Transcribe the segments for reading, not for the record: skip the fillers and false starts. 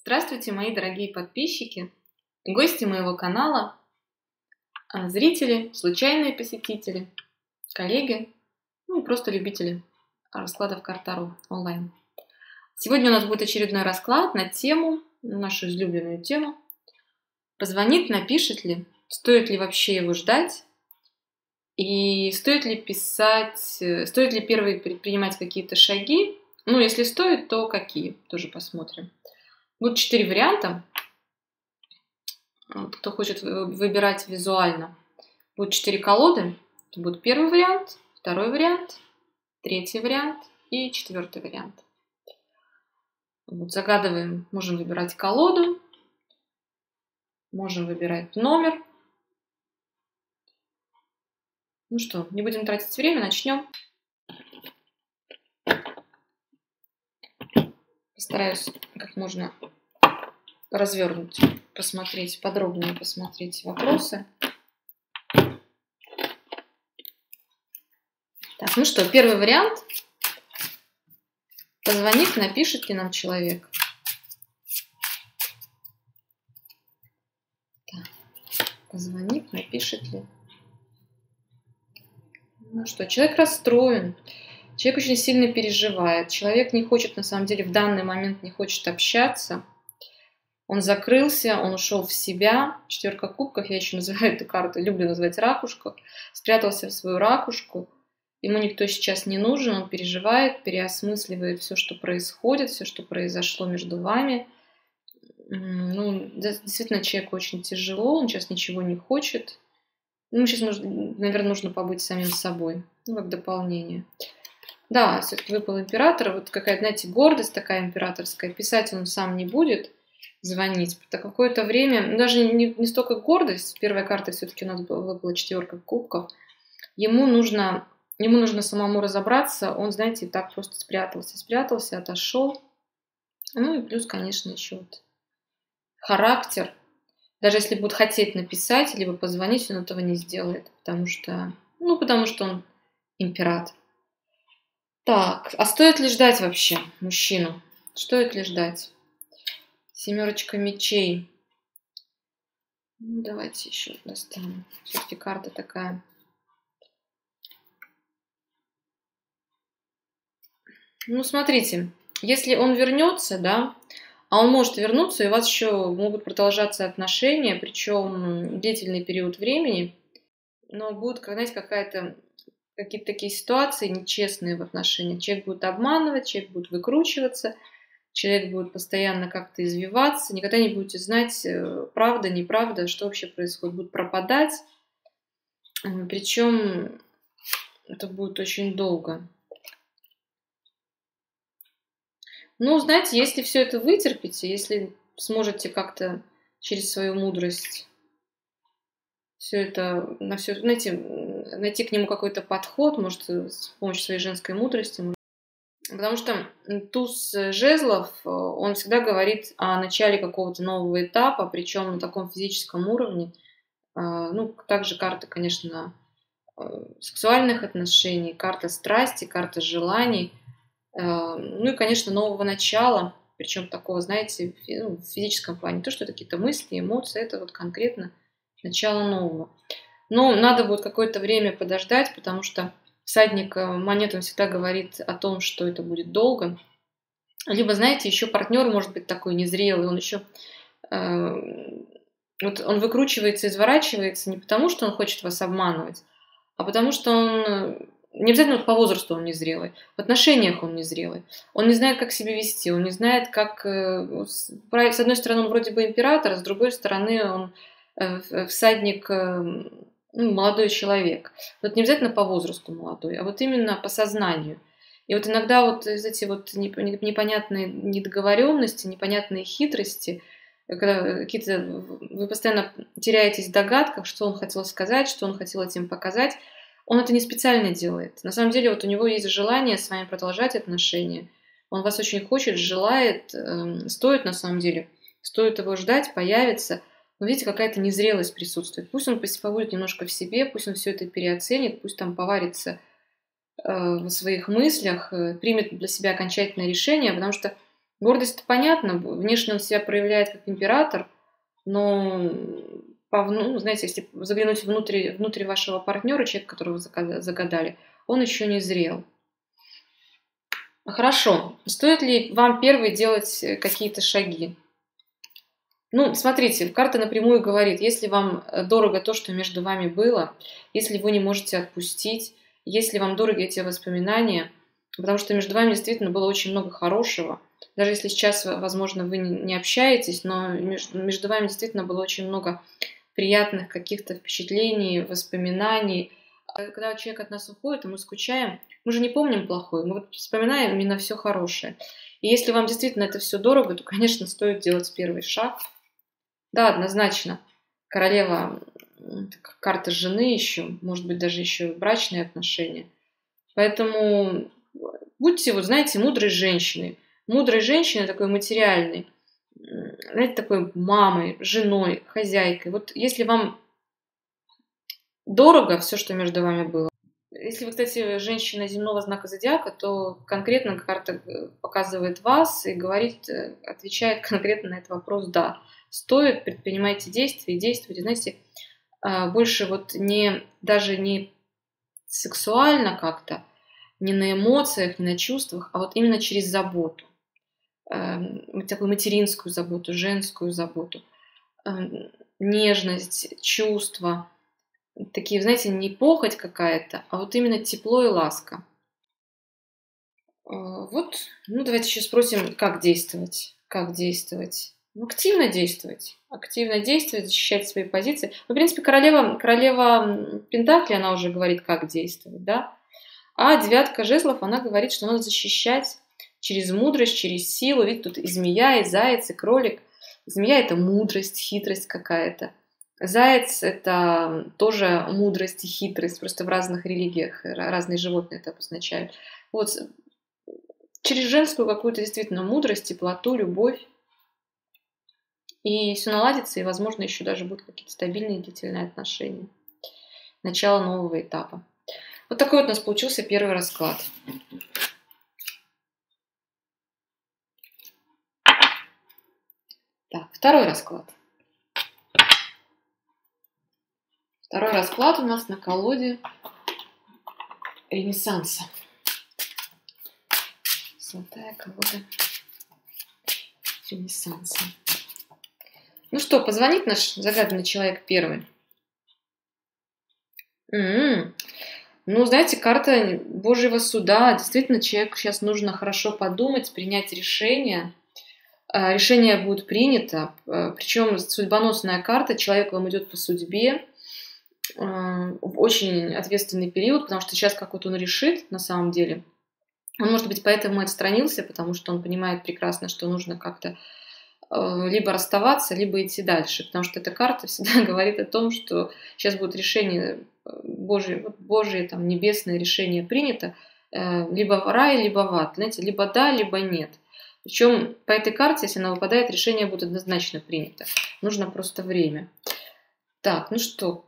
Здравствуйте, мои дорогие подписчики, гости моего канала, зрители, случайные посетители, коллеги, ну и просто любители раскладов карт Таро онлайн. Сегодня у нас будет очередной расклад на тему, нашу излюбленную тему. Позвонит, напишет ли, стоит ли вообще его ждать, и стоит ли писать, стоит ли первые предпринимать какие-то шаги. Ну, если стоит, то какие, тоже посмотрим. Будут 4 варианта. Кто хочет выбирать визуально. Будет 4 колоды. Это будет первый вариант, второй вариант, третий вариант и четвертый вариант. Вот, загадываем. Можем выбирать колоду. Можем выбирать номер. Ну что, не будем тратить время, начнем. Постараюсь как можно развернуть, посмотреть, подробнее посмотреть вопросы. Так, ну что, первый вариант. Позвонит, напишет ли нам человек. Так, позвонит, напишет ли. Ну что, человек расстроен. Человек очень сильно переживает. Человек не хочет, на самом деле, в данный момент не хочет общаться. Он закрылся, он ушел в себя. Четверка кубков, я еще называю эту карту, люблю называть ракушку. Спрятался в свою ракушку. Ему никто сейчас не нужен, он переживает, переосмысливает все, что происходит, все, что произошло между вами. Ну, действительно, человеку очень тяжело, он сейчас ничего не хочет. Ну, сейчас, наверное, нужно побыть самим собой, ну, как дополнение. Да, все-таки выпал император, вот какая-то, знаете, гордость такая императорская. Писать он сам не будет, звонить. Это какое-то время, ну, даже не столько гордость, первая карта все-таки у нас выпала четверка кубков. Ему нужно самому разобраться, он, знаете, так просто спрятался, отошел. Ну и плюс, конечно, еще вот характер. Даже если будет хотеть написать, либо позвонить, он этого не сделает, потому что он император. Так, а стоит ли ждать вообще мужчину? Стоит ли ждать? Семерочка мечей. Ну, давайте еще достанем. Все-таки карта такая. Ну, смотрите, если он вернется, да, а он может вернуться, и у вас еще могут продолжаться отношения, причем длительный период времени, но будет, знаете, какие-то такие ситуации нечестные в отношениях. Человек будет обманывать, человек будет выкручиваться, человек будет постоянно как-то извиваться, никогда не будете знать, правда, неправда, что вообще происходит, будет пропадать, причем это будет очень долго. Ну, знаете, если все это вытерпите, если сможете как-то через свою мудрость все это, знаете, найти к нему какой-то подход, может, с помощью своей женской мудрости. Потому что туз жезлов, он всегда говорит о начале какого-то нового этапа, причем на таком физическом уровне. Ну, также карта, конечно, сексуальных отношений, карта страсти, карта желаний. Ну и, конечно, нового начала, причем такого, знаете, в физическом плане. Не то, что это какие-то мысли, эмоции, это вот конкретно начало нового. Но надо будет какое-то время подождать, потому что всадник монет, он всегда говорит о том, что это будет долго. Либо, знаете, еще партнер может быть такой незрелый, он еще вот он выкручивается, изворачивается не потому, что он хочет вас обманывать, а потому что он не обязательно по возрасту он незрелый, в отношениях он незрелый. Он не знает, как себя вести, он не знает, как... С одной стороны, он вроде бы император, а с другой стороны, он всадник, молодой человек. Вот не обязательно по возрасту молодой, а вот именно по сознанию. И вот иногда вот эти вот непонятные недоговоренности, непонятные хитрости, когда какие-то вы постоянно теряетесь в догадках, что он хотел сказать, что он хотел этим показать, он это не специально делает. На самом деле вот у него есть желание с вами продолжать отношения. Он вас очень хочет, желает, стоит на самом деле, стоит его ждать, появится. Но видите, какая-то незрелость присутствует. Пусть он побудет немножко в себе, пусть он все это переоценит, пусть там поварится в своих мыслях, примет для себя окончательное решение, потому что Гордость-то понятно, внешне он себя проявляет как император, но, ну, знаете, если заглянуть внутрь вашего партнера, человека, которого вы загадали, он еще не зрел. Хорошо. Стоит ли вам первой делать какие-то шаги? Ну, смотрите, карта напрямую говорит, если вам дорого то, что между вами было, если вы не можете отпустить, если вам дороги эти воспоминания, потому что между вами действительно было очень много хорошего, даже если сейчас, возможно, вы не общаетесь, но между вами действительно было очень много приятных каких-то впечатлений, воспоминаний. Когда человек от нас уходит, и мы скучаем, мы же не помним плохое, мы вот вспоминаем именно все хорошее. И если вам действительно это все дорого, то, конечно, стоит делать первый шаг. Да, однозначно. Королева, карта жены еще, может быть, даже еще брачные отношения. Поэтому будьте, вот знаете, мудрой женщиной. Мудрой женщиной, такой материальной. Знаете, такой мамой, женой, хозяйкой. Вот если вам дорого все, что между вами было. Если вы, кстати, женщина земного знака зодиака, то конкретно карта показывает вас и говорит, отвечает конкретно на этот вопрос «да». Стоит, предпринимайте действия и действуйте, знаете, больше вот даже не сексуально как-то, не на эмоциях, не на чувствах, а вот именно через заботу. Такую материнскую заботу, женскую заботу, нежность, чувства. Такие, знаете, не похоть какая-то, а вот именно тепло и ласка. Вот, ну давайте еще спросим, как действовать. Как действовать? Ну, активно действовать. Активно действовать, защищать свои позиции. Ну, в принципе, королева Пентакли, она уже говорит, как действовать, да? А девятка жезлов, она говорит, что надо защищать через мудрость, через силу. Видите, тут и змея, и заяц, и кролик. Змея – это мудрость, хитрость какая-то. Заяц – это тоже мудрость и хитрость. Просто в разных религиях разные животные это обозначают. Вот через женскую какую-то действительно мудрость, теплоту, любовь. И все наладится, и, возможно, еще даже будут какие-то стабильные длительные отношения. Начало нового этапа. Вот такой вот у нас получился первый расклад. Так, второй расклад. Второй расклад у нас на колоде Ренессанса. Золотая колода Ренессанса. Ну что, позвонит наш загаданный человек первый? Ну, знаете, карта Божьего суда. Действительно, человеку сейчас нужно хорошо подумать, принять решение. Решение будет принято. Причем судьбоносная карта, человек вам идет по судьбе в очень ответственный период, потому что сейчас как вот он решит на самом деле. Он, может быть, поэтому отстранился, потому что он понимает прекрасно, что нужно как-то либо расставаться, либо идти дальше. Потому что эта карта всегда говорит о том, что сейчас будет решение Божие там, небесное решение принято, либо в рай, либо в ад. Знаете, либо да, либо нет. Причем по этой карте, если она выпадает, решение будет однозначно принято. Нужно просто время. Так, ну что,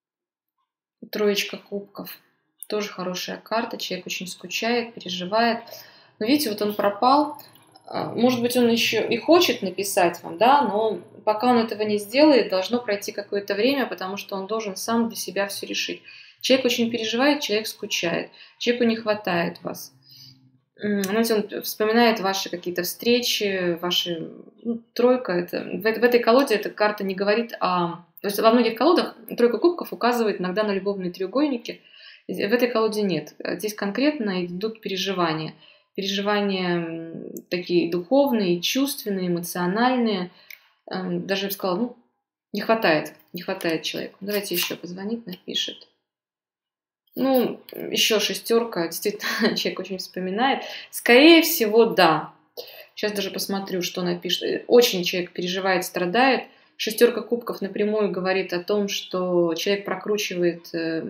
троечка кубков. Тоже хорошая карта. Человек очень скучает, переживает. Но видите, вот он пропал. Может быть, он еще и хочет написать вам, да, но пока он этого не сделает, должно пройти какое-то время, потому что он должен сам для себя все решить. Человек очень переживает, человек скучает, человеку не хватает вас. Знаете, он вспоминает ваши какие-то встречи, ваши... Ну, тройка, это, в этой колоде эта карта не говорит о... То есть во многих колодах тройка кубков указывает иногда на любовные треугольники. В этой колоде нет. Здесь конкретно идут переживания. Переживания такие духовные, чувственные, эмоциональные. Даже я бы сказала, ну, не хватает человеку. Давайте еще позвонит, напишет. Ну, еще шестерка, действительно, человек очень вспоминает. Скорее всего, да. Сейчас даже посмотрю, что напишет. Очень человек переживает, страдает. Шестерка кубков напрямую говорит о том, что человек прокручивает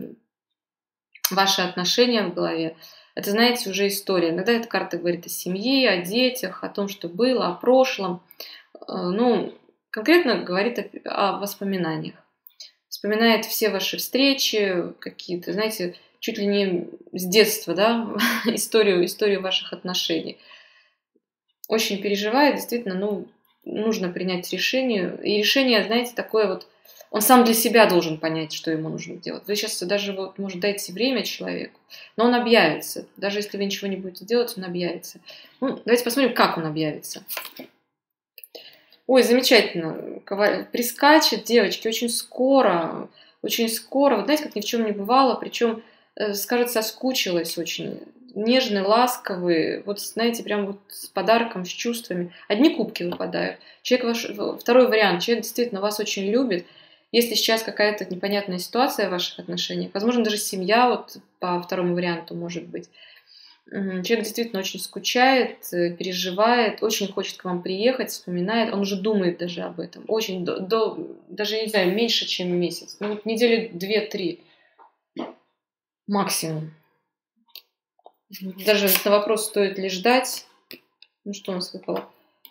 ваши отношения в голове. Это, знаете, уже история. Иногда эта карта говорит о семье, о детях, о том, что было, о прошлом. Ну, конкретно говорит о воспоминаниях. Вспоминает все ваши встречи, какие-то, знаете, чуть ли не с детства, да, историю ваших отношений. очень переживает, действительно, ну, нужно принять решение. И решение, знаете, такое вот, он сам для себя должен понять, что ему нужно делать. Вы сейчас даже, вот, может, дайте время человеку, но он объявится. Даже если вы ничего не будете делать, он объявится. Ну, давайте посмотрим, как он объявится. Ой, замечательно. Прискачет, девочки, очень скоро. Очень скоро. Вот знаете, как ни в чем не бывало. Причем, скажет, соскучилась очень. Нежный, ласковый. Вот, знаете, прям вот с подарком, с чувствами. Одни кубки выпадают. Второй вариант. Человек действительно вас очень любит. Если сейчас какая-то непонятная ситуация в ваших отношениях, возможно, даже семья вот по второму варианту может быть. Человек действительно очень скучает, переживает, очень хочет к вам приехать, вспоминает, он уже думает даже об этом. Очень, даже, не знаю, меньше, чем месяц. Ну, вот недели 2-3 максимум. Даже на вопрос, стоит ли ждать. Ну, что у нас выпало?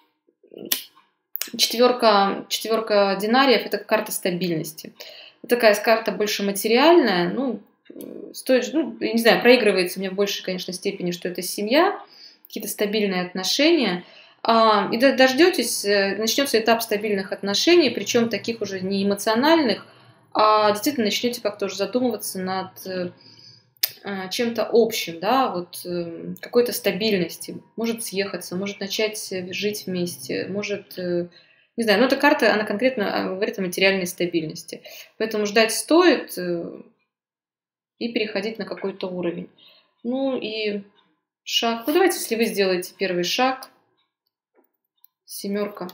Четверка динариев – это карта стабильности. Вот такая карта больше материальная, ну, стоит, ну, не знаю, проигрывается мне в большей, конечно, степени, что это семья, какие-то стабильные отношения. И дождетесь, начнется этап стабильных отношений, причем таких уже не эмоциональных, а действительно начнете как-то уже задумываться над чем-то общим, да, вот какой-то стабильности. Может съехаться, может начать жить вместе, может, не знаю, но эта карта, она конкретно говорит о материальной стабильности. Поэтому ждать стоит и переходить на какой-то уровень. Ну и шаг. Ну давайте, если вы сделаете первый шаг. Семерка.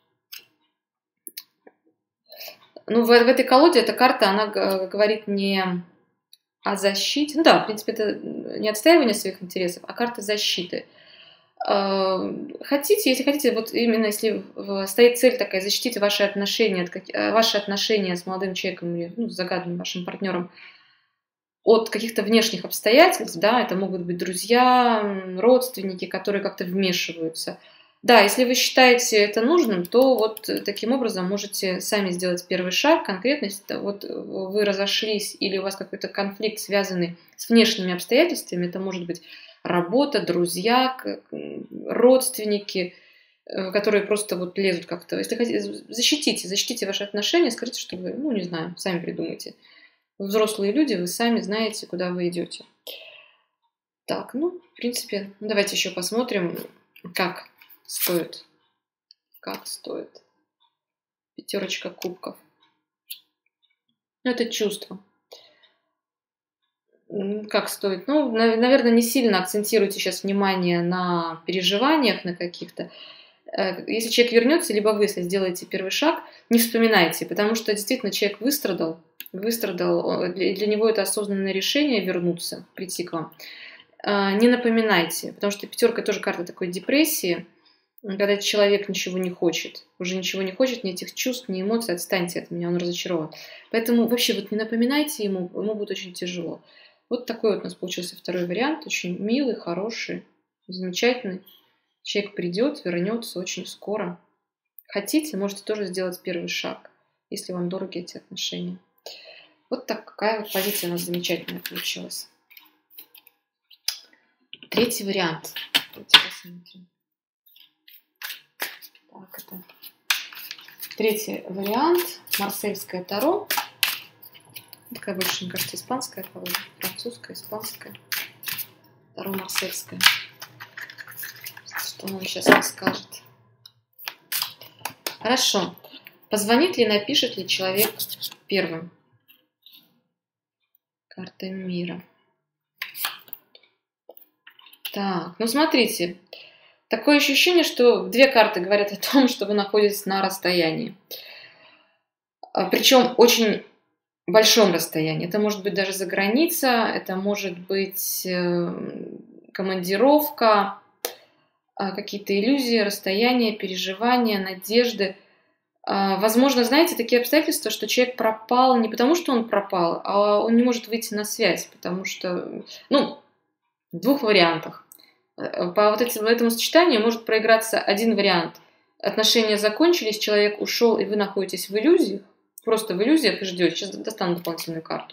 Ну в этой колоде эта карта, она говорит не о защите. Ну да, в принципе, это не отстаивание своих интересов, а карта защиты. Хотите, если хотите, вот именно если стоит цель такая, защитить ваши отношения с молодым человеком или ну, с загаданным вашим партнером от каких-то внешних обстоятельств, да, это могут быть друзья, родственники, которые как-то вмешиваются. Да, если вы считаете это нужным, то вот таким образом можете сами сделать первый шаг. Конкретно, если вот вы разошлись или у вас какой-то конфликт, связанный с внешними обстоятельствами, это может быть работа, друзья, родственники, которые просто вот лезут как-то. Если хотите, защитите ваши отношения, скажите, что вы, ну не знаю, сами придумайте. Вы взрослые люди, вы сами знаете, куда вы идете. Так, ну, в принципе, давайте еще посмотрим, как стоит. Как стоит. Пятерочка кубков. Ну, это чувство. Как стоит? Ну, наверное, не сильно акцентируйте сейчас внимание на переживаниях, на каких-то. Если человек вернется, либо вы, если сделаете первый шаг, не вспоминайте, потому что действительно человек выстрадал, для него это осознанное решение вернуться, прийти к вам. Не напоминайте, потому что пятерка тоже карта такой депрессии, когда человек ничего не хочет, уже ничего не хочет, ни этих чувств, ни эмоций, отстаньте от меня, он разочарован. Поэтому вообще вот не напоминайте ему будет очень тяжело. Вот такой вот у нас получился второй вариант, очень милый, хороший, замечательный. Человек придет, вернется очень скоро. Хотите, можете тоже сделать первый шаг, если вам дороги эти отношения. Вот такая вот позиция у нас замечательная получилась. Третий вариант. Давайте посмотрим. Так, это третий вариант. Марсельское таро. Такая больше, мне кажется, испанская колода. Французская, испанская. Таро марсельское. Что он сейчас расскажет. Хорошо. Позвонит ли, напишет ли человек первым? Карта мира. Так, ну смотрите. Такое ощущение, что две карты говорят о том, что вы находитесь на расстоянии. Причем очень большом расстоянии. Это может быть даже за граница, это может быть командировка, какие-то иллюзии, расстояния, переживания, надежды. Возможно, знаете, такие обстоятельства, что человек пропал не потому, что он пропал, а он не может выйти на связь, потому что, ну, в двух вариантах. По вот этому сочетанию может проиграться один вариант. Отношения закончились, человек ушел, и вы находитесь в иллюзиях, просто в иллюзиях и ждете. Сейчас достану дополнительную карту.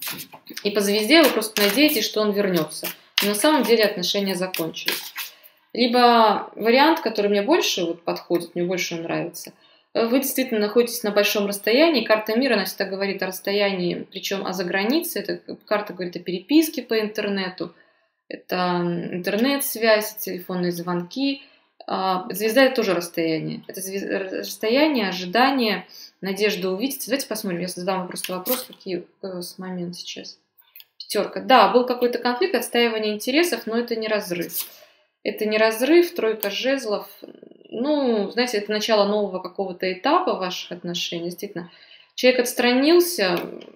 И по звезде вы просто надеетесь, что он вернется. Но на самом деле отношения закончились. Либо вариант, который мне больше вот подходит, мне больше нравится. Вы действительно находитесь на большом расстоянии. Карта мира, она всегда говорит о расстоянии, причем за границей. Эта карта говорит о переписке по интернету. Это интернет-связь, телефонные звонки. Звезда – это тоже расстояние. Это расстояние, ожидание, надежда увидеть. Давайте посмотрим, я задам просто вопрос, какой у вас момент сейчас. Пятерка. Да, был какой-то конфликт, отстаивание интересов, но это не разрыв. Это не разрыв, тройка жезлов. Ну, знаете, это начало нового какого-то этапа ваших отношений. Действительно, человек отстранился,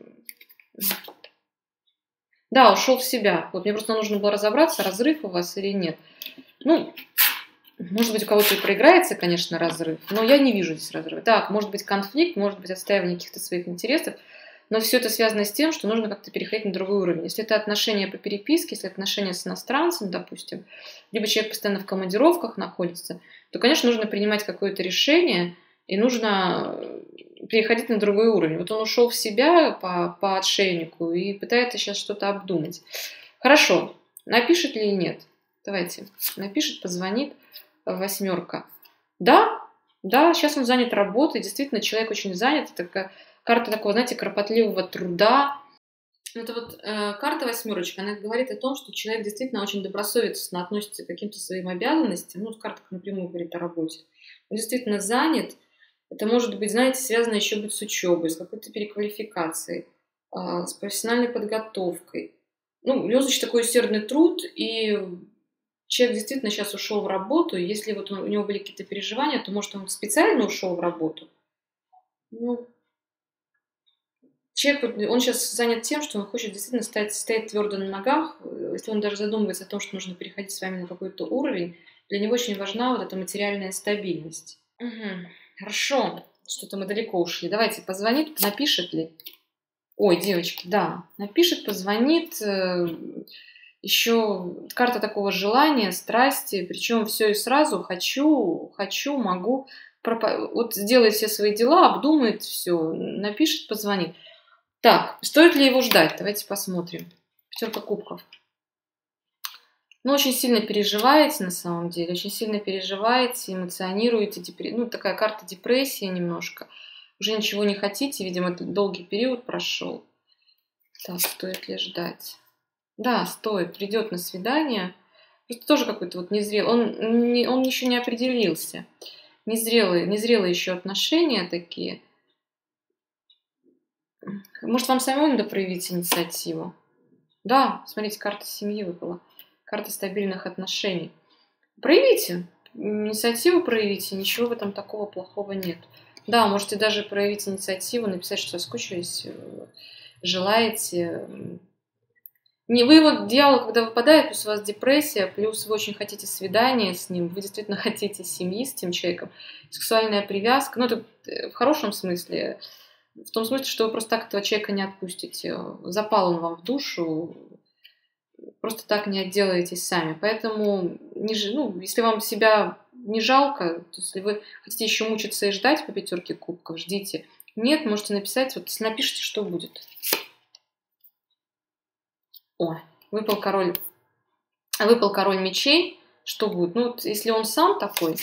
да, ушел в себя. Вот мне просто нужно было разобраться, разрыв у вас или нет. Ну, может быть, у кого-то и проиграется, конечно, разрыв, но я не вижу здесь разрыва. Так, может быть конфликт, может быть отстаивание каких-то своих интересов, но все это связано с тем, что нужно как-то переходить на другой уровень. Если это отношения по переписке, если это отношения с иностранцем, допустим, либо человек постоянно в командировках находится, то, конечно, нужно принимать какое-то решение, и нужно переходить на другой уровень. Вот он ушел в себя по отшельнику и пытается сейчас что-то обдумать. Хорошо, напишет ли нет? Давайте, напишет, позвонит. Восьмерка. Да, сейчас он занят работой, действительно, человек очень занят. Это карта такого, знаете, кропотливого труда. Это вот карта восьмерочка, она говорит о том, что человек действительно очень добросовестно относится к каким-то своим обязанностям. Ну, карта напрямую говорит о работе. Он действительно занят. Это может быть, знаете, связано еще быть с учебой, с какой-то переквалификацией, с профессиональной подготовкой. Ну, у него, значит, такой усердный труд, и человек действительно сейчас ушел в работу, и если вот у него были какие-то переживания, то, может, он специально ушел в работу. Ну, человек, он сейчас занят тем, что он хочет действительно стоять твердо на ногах. Если он даже задумывается о том, что нужно переходить с вами на какой-то уровень, для него очень важна вот эта материальная стабильность. Угу. Хорошо, что-то мы далеко ушли. Давайте, позвонит, напишет ли? Ой, девочки, да, напишет, позвонит. Еще карта такого желания, страсти, причем все и сразу, хочу, могу. Вот сделает все свои дела, обдумает все, напишет, позвонит. Так, стоит ли его ждать? Давайте посмотрим. Пятерка кубков. Ну, очень сильно переживаете на самом деле, очень сильно переживаете, эмоционируете. Ну, такая карта депрессии немножко. Уже ничего не хотите, видимо, это долгий период прошел. Так, стоит ли ждать? Да, стоит, придет на свидание. Просто тоже какой-то вот незрелый. Он еще не определился. Незрелые еще отношения такие. Может, вам самому надо проявить инициативу? Да, смотрите, карта семьи выпала. Карта стабильных отношений. Проявите. Инициативу проявите. Ничего в этом такого плохого нет. Да, можете даже проявить инициативу, написать, что соскучились, желаете. Не, вы его дьявол, когда выпадает, плюс у вас депрессия, плюс вы очень хотите свидания с ним, вы действительно хотите семьи с тем человеком, сексуальная привязка, ну это в хорошем смысле, в том смысле, что вы просто так этого человека не отпустите, запал он вам в душу, просто так не отделаетесь сами, поэтому если вам себя не жалко, то если вы хотите еще мучиться и ждать по пятерке кубков, ждите. Нет, можете написать, вот напишите, что будет. О, выпал король мечей. Что будет? Ну, вот, если он сам такой,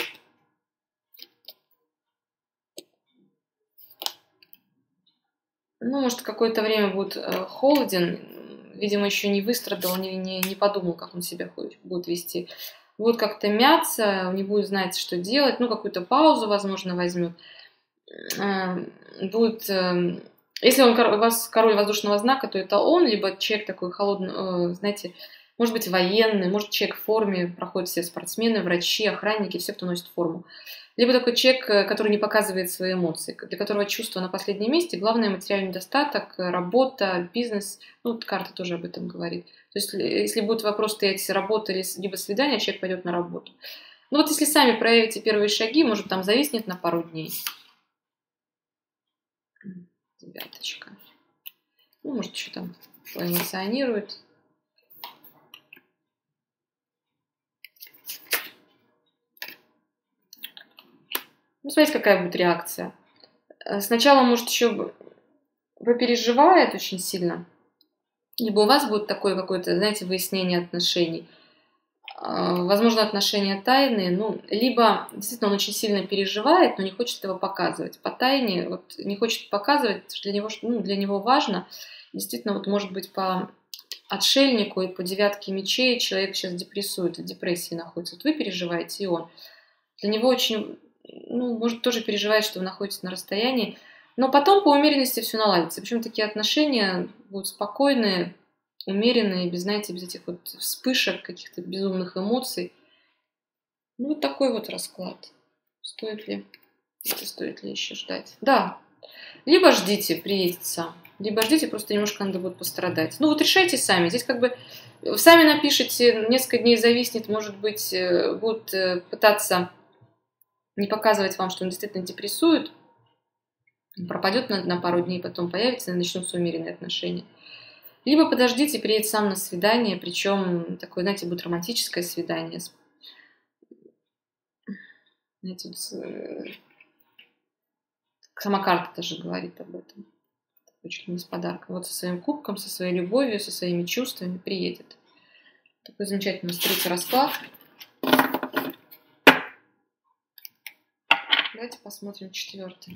ну, может, какое-то время будет холоден, видимо, еще не выстрадал, не подумал, как он себя будет вести. Будет как-то мяться, не будет знать, что делать, ну, какую-то паузу, возможно, возьмет. Будет... Если у вас король воздушного знака, то это он, либо человек такой холодный, знаете, может быть, военный, может, человек в форме, проходят все спортсмены, врачи, охранники, все, кто носит форму. Либо такой человек, который не показывает свои эмоции, для которого чувство на последнем месте, главное материальный достаток, работа, бизнес, ну, карта тоже об этом говорит. То есть, если будет вопрос стоять работа либо свидание, человек пойдет на работу. Ну, вот если сами проявите первые шаги, может, там зависнет на пару дней. Девяточка. Ну, может, еще там эмоционирует. Ну, смотрите, какая будет реакция. Сначала, может, еще попереживает очень сильно. Либо у вас будет такое какое-то, знаете, выяснение отношений. Возможно, отношения тайные, ну, либо действительно он очень сильно переживает, но не хочет этого показывать. По тайне вот, не хочет показывать, что для него, ну, для него важно. Действительно, вот может быть по отшельнику и по девятке мечей человек сейчас депрессует, в депрессии находится. Вот вы переживаете, и он. Для него очень, ну, может, тоже переживает, что вы находитесь на расстоянии. Но потом по умеренности все наладится. Причем такие отношения будут спокойные, умеренные, без, знаете, без этих вот вспышек, каких-то безумных эмоций. Ну, вот такой вот расклад. Стоит ли еще ждать? Да. Либо ждите, приедет сам. Либо ждите, просто немножко надо будет пострадать. Ну, вот решайте сами. Здесь как бы сами напишите, несколько дней зависнет, может быть, будут пытаться не показывать вам, что он действительно депрессует. Пропадет на пару дней, потом появится и начнутся умеренные отношения. Либо подождите, приедет сам на свидание, причем такое, знаете, будет романтическое свидание. Знаете, сама карта даже говорит об этом. Очень с подарком. Вот со своим кубком, со своей любовью, со своими чувствами приедет. Такой замечательный третий расклад. Давайте посмотрим четвертый.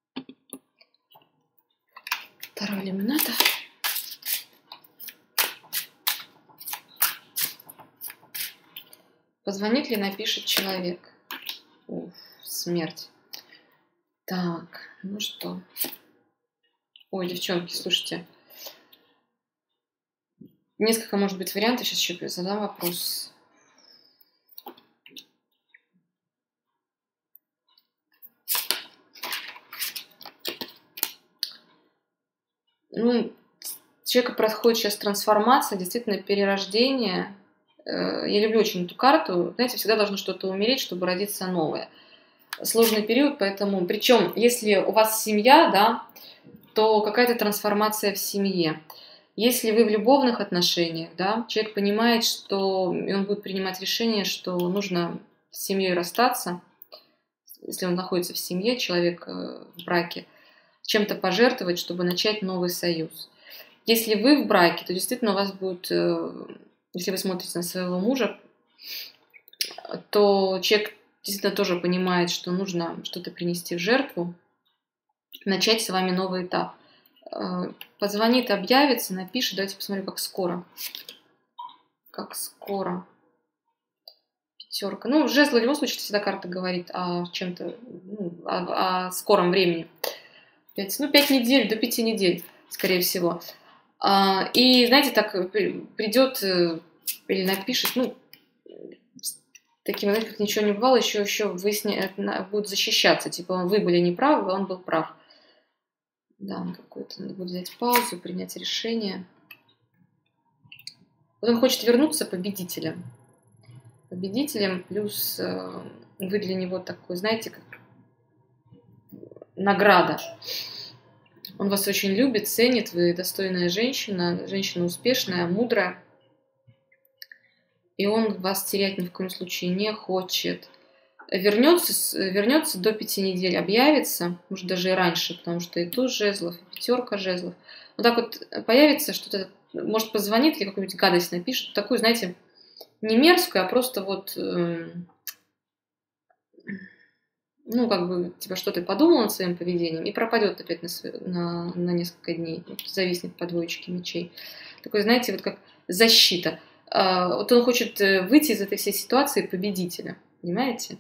Второй иллюминатор. Позвонит ли, напишет человек. Уф, смерть. Так, ну что. Ой, девчонки, слушайте. Несколько, может быть, вариантов. Сейчас еще задам вопрос. Ну, человека происходит сейчас трансформация, действительно перерождение. Я люблю очень эту карту. Знаете, всегда должно что-то умереть, чтобы родиться новое. Сложный период, поэтому... Причем, если у вас семья, да, то какая-то трансформация в семье. Если вы в любовных отношениях, да, человек понимает, что... И он будет принимать решение, что нужно с семьей расстаться. Если он находится в семье, человек в браке, чем-то пожертвовать, чтобы начать новый союз. Если вы в браке, то действительно у вас будет... Если вы смотрите на своего мужа, то человек действительно тоже понимает, что нужно что-то принести в жертву, начать с вами новый этап. Позвонит, объявится, напишет. Давайте посмотрим, как скоро. Как скоро. Пятерка. Ну, жезл в любом случае всегда карта говорит о чем-то, ну, о скором времени. 5 недель, до 5 недель, скорее всего. И, знаете, так придет или напишет, ну, таким, знаете, как ничего не бывало, еще будет защищаться. Типа, вы были неправы, он был прав. Да, он какой-то, надо будет взять паузу, принять решение. Вот он хочет вернуться победителем. Победителем, плюс вы для него такой, знаете, как награда. Он вас очень любит, ценит, вы достойная женщина, женщина успешная, мудрая. И он вас терять ни в коем случае не хочет. Вернется до 5 недель, объявится, может даже и раньше, потому что и туз жезлов, и пятерка жезлов. Вот так вот появится что-то, может позвонит или какую-нибудь гадость напишет, такую, знаете, не мерзкую, а просто вот... ну, как бы, типа, что ты подумал над своим поведением, и пропадет опять на несколько дней, вот, зависнет по двоечке мечей. Такой, знаете, вот как защита. Вот он хочет выйти из этой всей ситуации победителя, понимаете?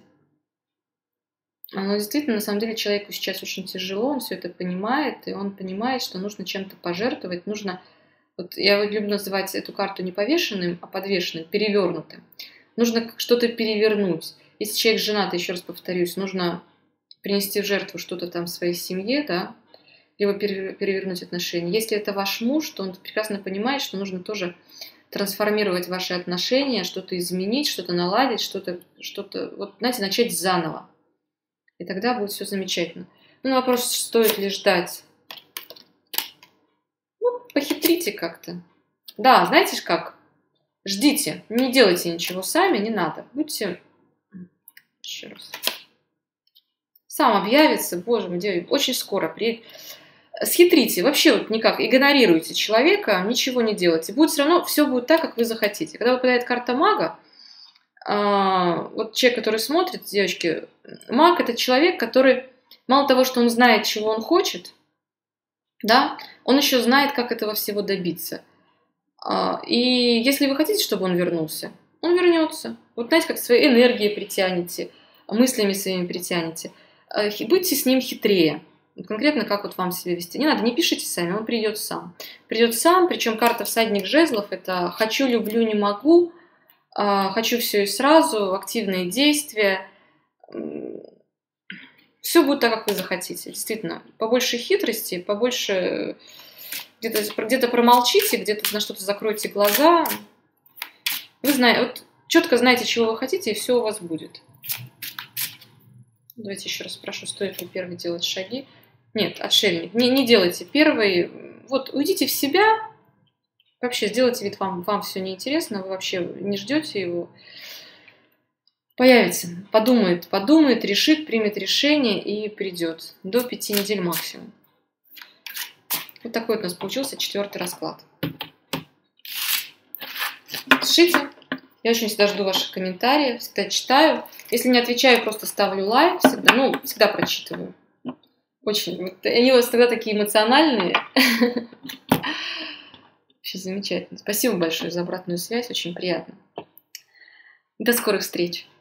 Но действительно, на самом деле, человеку сейчас очень тяжело, он все это понимает, и он понимает, что нужно чем-то пожертвовать, нужно... Вот я люблю называть эту карту не повешенным, а подвешенным, перевернутым. Нужно что-то перевернуть. Если человек женат, еще раз повторюсь, нужно принести в жертву что-то там в своей семье, да, либо перевернуть отношения. Если это ваш муж, то он прекрасно понимает, что нужно тоже трансформировать ваши отношения, что-то изменить, что-то наладить, что-то, вот, знаете, начать заново. И тогда будет все замечательно. Ну, на вопрос, стоит ли ждать. Ну, похитрите как-то. Да, знаете как? Ждите, не делайте ничего сами, не надо. Будьте... Еще раз. Сам объявится, боже мой, очень скоро приедет. Схитрите, вообще вот никак, игнорируйте человека, ничего не делайте. Будет все равно, все будет так, как вы захотите. Когда выпадает карта мага, вот человек, который смотрит, девочки, маг — это человек, который мало того, что он знает, чего он хочет, да, он еще знает, как этого всего добиться. И если вы хотите, чтобы он вернулся, он вернется. Вот знаете, как своей энергией притянете, мыслями своими притянете. Будьте с ним хитрее. Конкретно как вот вам себя вести. Не надо, не пишите сами, он придет сам. Придет сам, причем карта всадник жезлов — это хочу, люблю, не могу, хочу все и сразу, активные действия. Все будет так, как вы захотите. Действительно, побольше хитрости, побольше где-то промолчите, где-то на что-то закройте глаза. Вы знаете, вот четко знаете, чего вы хотите, и все у вас будет. Давайте еще раз спрошу, стоит ли первый делать шаги. Нет, отшельник, не делайте первый. Вот уйдите в себя, вообще сделайте вид, вам все неинтересно, вы вообще не ждете его. Появится, подумает, решит, примет решение и придет. До 5 недель максимум. Вот такой вот у нас получился 4-й расклад. Пишите. Я очень всегда жду ваших комментариев, всегда читаю. Если не отвечаю, просто ставлю лайк. Всегда прочитываю. Очень. Они у вас тогда такие эмоциональные. Вообще замечательно. Спасибо большое за обратную связь. Очень приятно. До скорых встреч.